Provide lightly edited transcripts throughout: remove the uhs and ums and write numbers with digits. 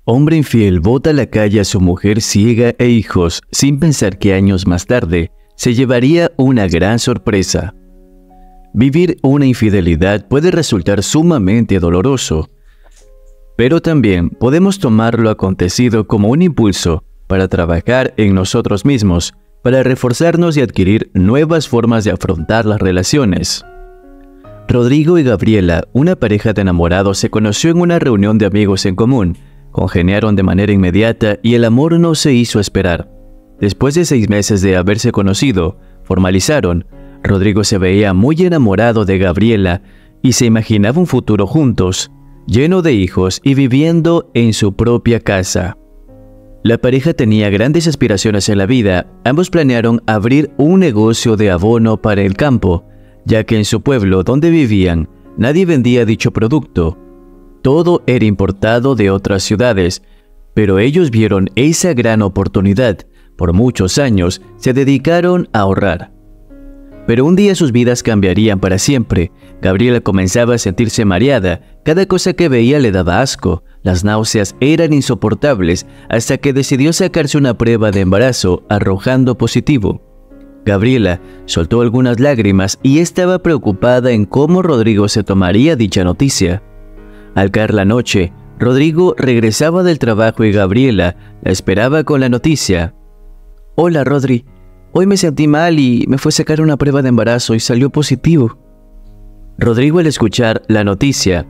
Hombre infiel bota a la calle a su mujer ciega e hijos sin pensar que años más tarde se llevaría una gran sorpresa. Vivir una infidelidad puede resultar sumamente doloroso, pero también podemos tomar lo acontecido como un impulso para trabajar en nosotros mismos, para reforzarnos y adquirir nuevas formas de afrontar las relaciones. Rodrigo y Gabriela, una pareja de enamorados, se conoció en una reunión de amigos en común. Congeniaron de manera inmediata y el amor no se hizo esperar. Después de 6 meses de haberse conocido, formalizaron. Rodrigo se veía muy enamorado de Gabriela y se imaginaba un futuro juntos, lleno de hijos y viviendo en su propia casa. La pareja tenía grandes aspiraciones en la vida. Ambos planearon abrir un negocio de abono para el campo, ya que en su pueblo donde vivían nadie vendía dicho producto. Todo era importado de otras ciudades, pero ellos vieron esa gran oportunidad. Por muchos años se dedicaron a ahorrar. Pero un día sus vidas cambiarían para siempre. Gabriela comenzaba a sentirse mareada. Cada cosa que veía le daba asco. Las náuseas eran insoportables hasta que decidió sacarse una prueba de embarazo, arrojando positivo. Gabriela soltó algunas lágrimas y estaba preocupada en cómo Rodrigo se tomaría dicha noticia. Al caer la noche, Rodrigo regresaba del trabajo y Gabriela la esperaba con la noticia. «Hola, Rodri. Hoy me sentí mal y me fue a sacar una prueba de embarazo y salió positivo». Rodrigo, al escuchar la noticia,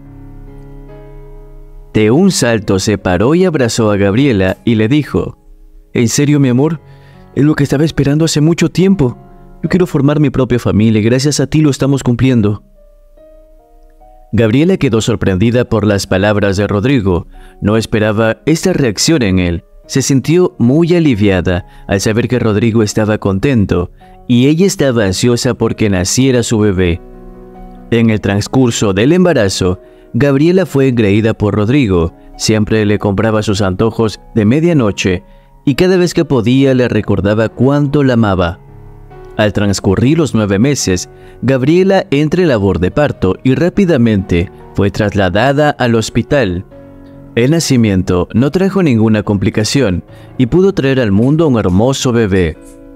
de un salto se paró y abrazó a Gabriela y le dijo: «¿En serio, mi amor? Es lo que estaba esperando hace mucho tiempo. Yo quiero formar mi propia familia y gracias a ti lo estamos cumpliendo». Gabriela quedó sorprendida por las palabras de Rodrigo. No esperaba esta reacción en él. Se sintió muy aliviada al saber que Rodrigo estaba contento y ella estaba ansiosa porque naciera su bebé. En el transcurso del embarazo, Gabriela fue engreída por Rodrigo. Siempre le compraba sus antojos de medianoche y cada vez que podía le recordaba cuánto la amaba. Al transcurrir los 9 meses, Gabriela entra en labor de parto y rápidamente fue trasladada al hospital. El nacimiento no trajo ninguna complicación y pudo traer al mundo un hermoso bebé.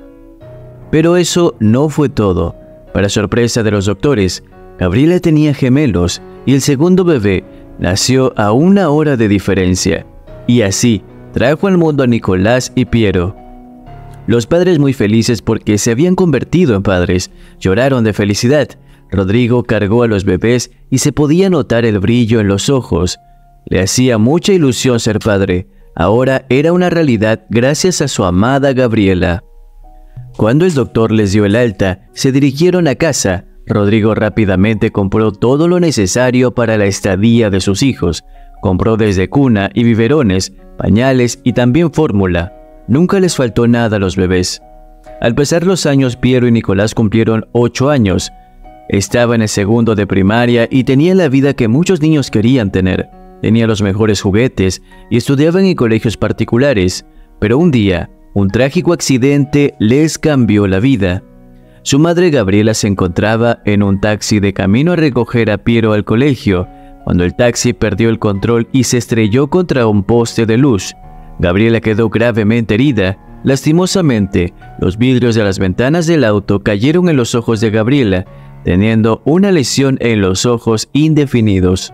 Pero eso no fue todo. Para sorpresa de los doctores, Gabriela tenía gemelos y el segundo bebé nació a 1 hora de diferencia. Y así trajo al mundo a Nicolás y Piero. Los padres, muy felices porque se habían convertido en padres, lloraron de felicidad. Rodrigo cargó a los bebés y se podía notar el brillo en los ojos. Le hacía mucha ilusión ser padre. Ahora era una realidad gracias a su amada Gabriela. Cuando el doctor les dio el alta, se dirigieron a casa. Rodrigo rápidamente compró todo lo necesario para la estadía de sus hijos. Compró desde cuna y biberones, pañales y también fórmula. Nunca les faltó nada a los bebés. Al pasar los años, Piero y Nicolás cumplieron 8 años. Estaba en el segundo de primaria y tenía la vida que muchos niños querían tener. Tenía los mejores juguetes y estudiaban en colegios particulares. Pero un día, un trágico accidente les cambió la vida. Su madre Gabriela se encontraba en un taxi de camino a recoger a Piero al colegio, cuando el taxi perdió el control y se estrelló contra un poste de luz. Gabriela quedó gravemente herida. Lastimosamente, los vidrios de las ventanas del auto cayeron en los ojos de Gabriela, teniendo una lesión en los ojos indefinidos.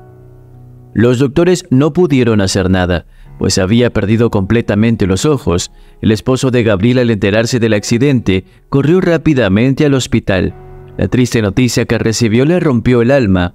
Los doctores no pudieron hacer nada, pues había perdido completamente los ojos. El esposo de Gabriela, al enterarse del accidente, corrió rápidamente al hospital. La triste noticia que recibió le rompió el alma.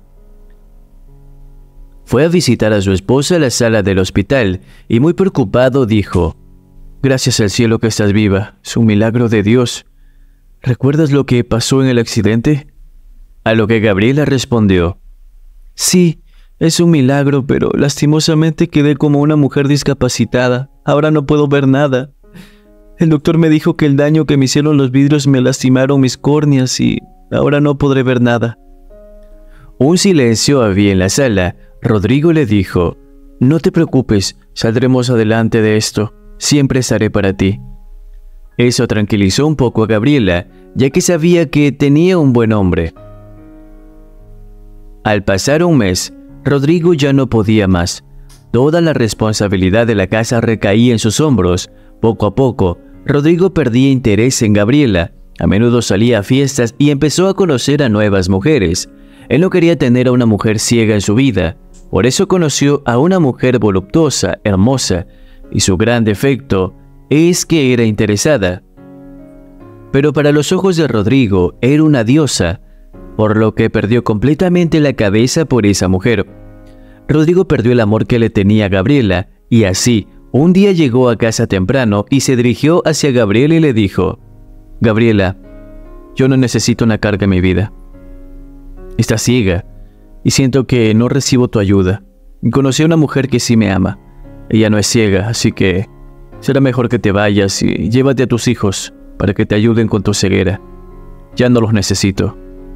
Fue a visitar a su esposa a la sala del hospital y muy preocupado dijo: «Gracias al cielo que estás viva, es un milagro de Dios. ¿Recuerdas lo que pasó en el accidente?». A lo que Gabriela respondió: «Sí, es un milagro, pero lastimosamente quedé como una mujer discapacitada. Ahora no puedo ver nada. El doctor me dijo que el daño que me hicieron los vidrios me lastimaron mis córneas y ahora no podré ver nada». Un silencio había en la sala. Rodrigo le dijo: «No te preocupes, saldremos adelante de esto. Siempre estaré para ti». Eso tranquilizó un poco a Gabriela, ya que sabía que tenía un buen hombre. Al pasar un mes, Rodrigo ya no podía más. Toda la responsabilidad de la casa recaía en sus hombros. Poco a poco, Rodrigo perdía interés en Gabriela. A menudo salía a fiestas y empezó a conocer a nuevas mujeres. Él no quería tener a una mujer ciega en su vida. Por eso conoció a una mujer voluptuosa, hermosa, y su gran defecto es que era interesada. Pero para los ojos de Rodrigo era una diosa, por lo que perdió completamente la cabeza por esa mujer. Rodrigo perdió el amor que le tenía a Gabriela, y así, un día llegó a casa temprano y se dirigió hacia Gabriela y le dijo: «Gabriela, yo no necesito una carga en mi vida. Estás ciega y siento que no recibo tu ayuda. Conocí a una mujer que sí me ama. Ella no es ciega, así que será mejor que te vayas y llévate a tus hijos para que te ayuden con tu ceguera. Ya no los necesito».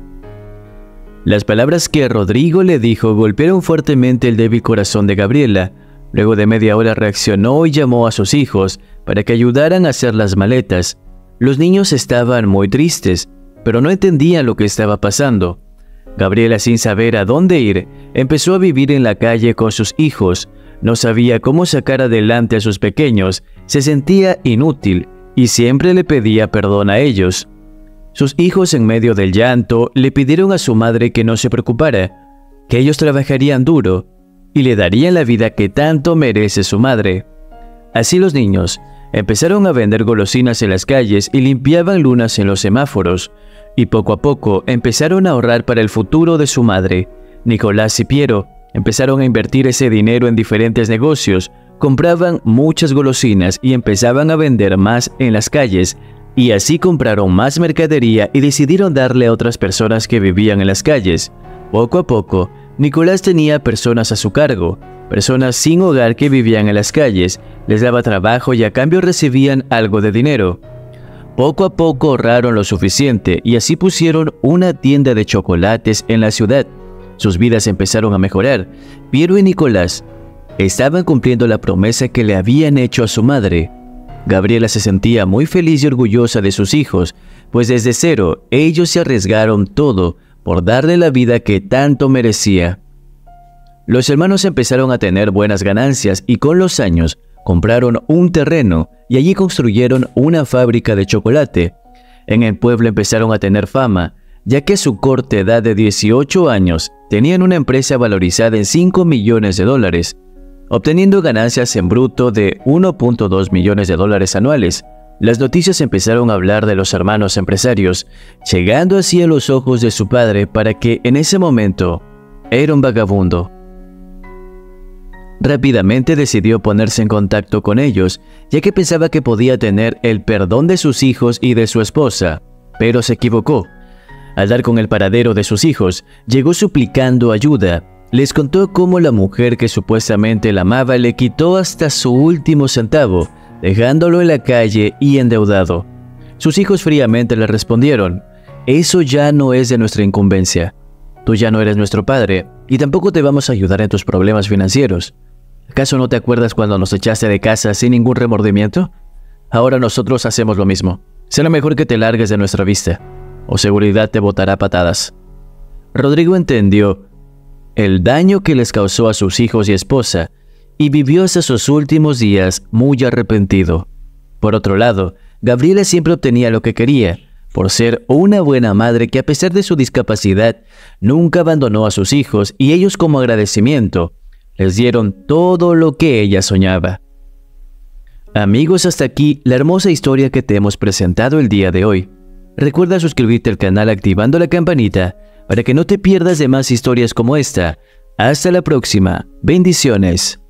Las palabras que Rodrigo le dijo golpearon fuertemente el débil corazón de Gabriela. Luego de media hora reaccionó y llamó a sus hijos para que ayudaran a hacer las maletas. Los niños estaban muy tristes, pero no entendían lo que estaba pasando. Gabriela, sin saber a dónde ir, empezó a vivir en la calle con sus hijos. No sabía cómo sacar adelante a sus pequeños, se sentía inútil y siempre le pedía perdón a ellos. Sus hijos, en medio del llanto, le pidieron a su madre que no se preocupara, que ellos trabajarían duro y le darían la vida que tanto merece su madre. Así los niños empezaron a vender golosinas en las calles y limpiaban lunas en los semáforos, y poco a poco empezaron a ahorrar para el futuro de su madre. Nicolás y Piero empezaron a invertir ese dinero en diferentes negocios, compraban muchas golosinas y empezaban a vender más en las calles, y así compraron más mercadería y decidieron darle a otras personas que vivían en las calles. Poco a poco, Nicolás tenía personas a su cargo, personas sin hogar que vivían en las calles, les daba trabajo y a cambio recibían algo de dinero. Poco a poco ahorraron lo suficiente y así pusieron una tienda de chocolates en la ciudad. Sus vidas empezaron a mejorar. Piero y Nicolás estaban cumpliendo la promesa que le habían hecho a su madre. Gabriela se sentía muy feliz y orgullosa de sus hijos, pues desde cero ellos se arriesgaron todo por darle la vida que tanto merecía. Los hermanos empezaron a tener buenas ganancias y con los años compraron un terreno y allí construyeron una fábrica de chocolate. En el pueblo empezaron a tener fama, ya que a su corta edad de 18 años tenían una empresa valorizada en $5 millones, obteniendo ganancias en bruto de $1.2 millones anuales. Las noticias empezaron a hablar de los hermanos empresarios, llegando así a los ojos de su padre para que en ese momento era un vagabundo. Rápidamente decidió ponerse en contacto con ellos, ya que pensaba que podía tener el perdón de sus hijos y de su esposa, pero se equivocó. Al dar con el paradero de sus hijos, llegó suplicando ayuda. Les contó cómo la mujer que supuestamente la amaba le quitó hasta su último centavo, dejándolo en la calle y endeudado. Sus hijos fríamente le respondieron: «Eso ya no es de nuestra incumbencia. Tú ya no eres nuestro padre y tampoco te vamos a ayudar en tus problemas financieros. ¿Acaso no te acuerdas cuando nos echaste de casa sin ningún remordimiento? Ahora nosotros hacemos lo mismo. Será mejor que te largues de nuestra vista, o seguridad te botará a patadas». Rodrigo entendió el daño que les causó a sus hijos y esposa y vivió hasta sus últimos días muy arrepentido. Por otro lado, Gabriela siempre obtenía lo que quería, por ser una buena madre que a pesar de su discapacidad nunca abandonó a sus hijos y ellos como agradecimiento les dieron todo lo que ella soñaba. Amigos, hasta aquí la hermosa historia que te hemos presentado el día de hoy. Recuerda suscribirte al canal activando la campanita para que no te pierdas de más historias como esta. Hasta la próxima. Bendiciones.